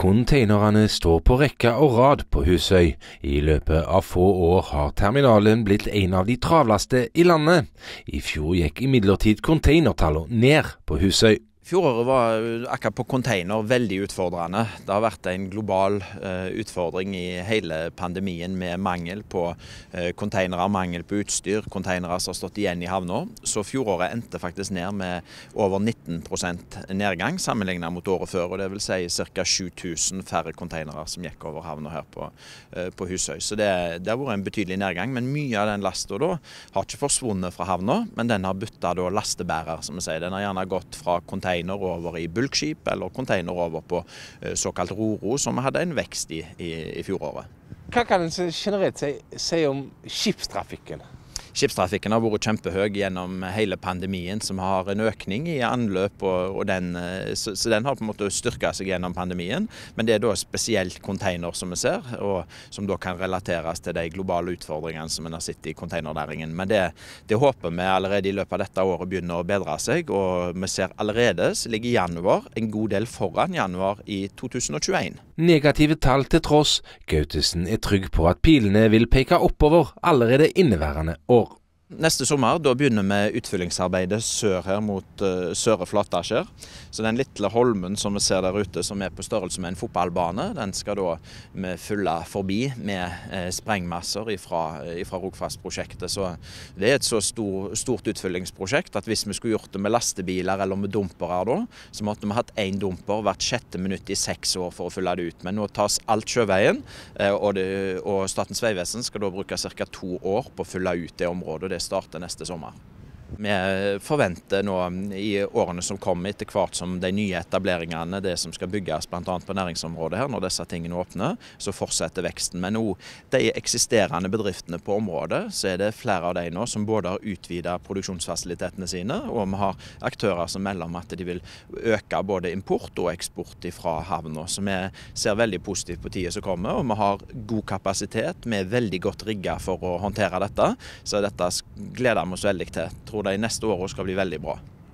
Containerne står på rekke og rad på Husøy. I løpet av få år har terminalen blitt en av de travleste i landet. I fjor gikk imidlertid containertallet ned på Husøy. Fjoråret var akkurat på container veldig utfordrende. Det har vært en global utfordring i hele pandemien med mangel på containere, mangel på utstyr, containere som har stått igjen i havna. Så fjoråret endte faktisk ned med over 19% nedgang sammenlignet mot året før. Og det vil si ca. 7000 færre containere som gikk over havna her på Husøy. Så det har vært en betydelig nedgang, men mye av den lasten da har ikke forsvunnet fra havna, men den har byttet da lastebærer, som vi sier. Den har gjerne gått fra container over i bulkskip eller container over på såkalt roro, som hadde en vekst i fjoråret. Hva kan en generelt si om skipstrafikken? Skipstrafikken har vært kjempehøy gjennom hele pandemien, som har en økning i anløp, så den har på en måte styrket seg gjennom pandemien. Men det er da spesielt container som vi ser, og som da kan relateres til de globale utfordringene som en har sett i containernæringen. Men det håper vi allerede i løpet av dette året begynner å bedre seg, og vi ser allerede så ligger januar en god del foran januar i 2021. Negative tall til tross, Gautesen er trygg på at pilene vil peke oppover allerede inneværende år. Neste sommer da begynner vi utfyllingsarbeidet sør her mot Søre Flatskjær. Så den lille holmen som vi ser der ute, som er på størrelse med en fotballbane, den skal da vi fylle forbi med sprengmasser fra Rogfast-prosjektet. Så det er et så stort utfyllingsprosjekt at hvis vi skulle gjort det med lastebiler eller med dumpere da, så måtte vi hatt en dumper hvert 6. minutt i 6 år for å fylle det ut. Men nå tas alt sjøveien, og Statens vegvesen skal da bruke ca. 2 år på å fylle ut det området. Det starter neste sommer. Vi forventer nå i årene som kommer, etter hvert som de nye etableringene, det som skal bygges blant annet på næringsområdet her, når disse tingene åpner, så fortsetter veksten. Men nå, de eksisterende bedriftene på området, så er det flere av de nå som både har utvidet produksjonsfasilitetene sine, og vi har aktører som melder om at de vil øke både import og eksport fra havna. Så vi ser veldig positivt på tiden som kommer, og vi har god kapasitet, vi er veldig godt rigget for å håndtere dette, så dette gleder vi oss veldig til. Jeg tror de neste årene skal bli veldig bra.